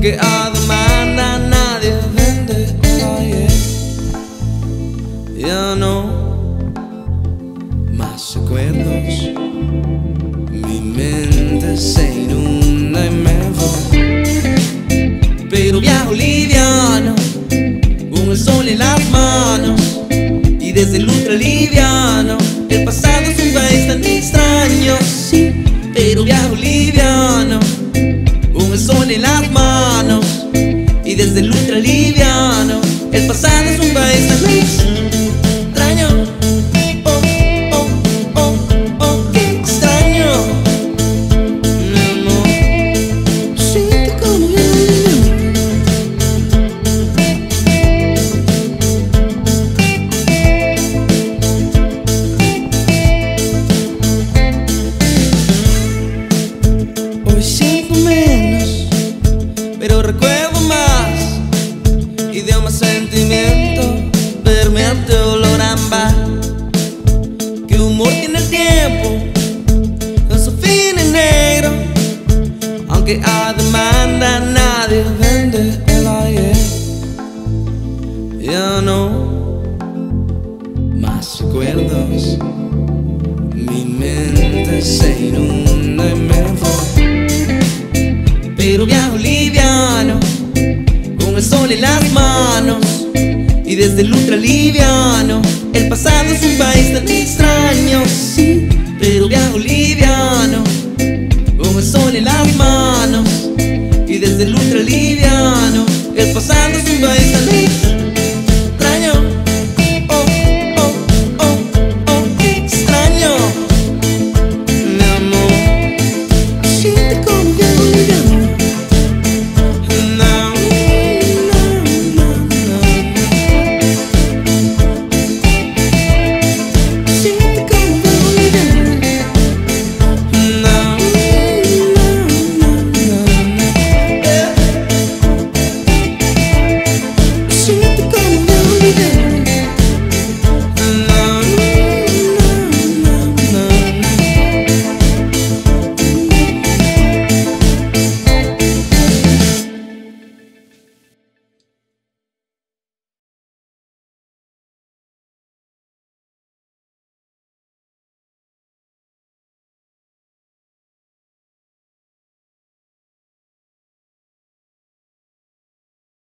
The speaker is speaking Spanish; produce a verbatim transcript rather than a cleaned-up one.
aunque a demanda nadie vende un ayer. Ya no más recuerdos, mi mente se inunda y me voy, pero viajo liviano con el sol en las manos, y desde el ultra liviano el pasado es un país tan extraño. Sí, pero viajo liviano con el sol en las manos, y desde el ultra liviano el pasado es un país tan extraño. Oh, oh, oh, oh, qué extraño, mi amor. Siente como yo. Hoy siento menos, pero recuerdo más, y de más sentimiento permeante olor a ámbar. Qué humor tiene el tiempo con su fin en negro, aunque a demanda nadie vende el ayer. Ya no más recuerdos, mi mente se inunda y me voy, pero viajo liviano con el sol en las manos, y desde el ultra liviano el pasado es un país tan extraño. Sí, pero viajo liviano con el sol en las manos, y desde el ultra liviano el pasado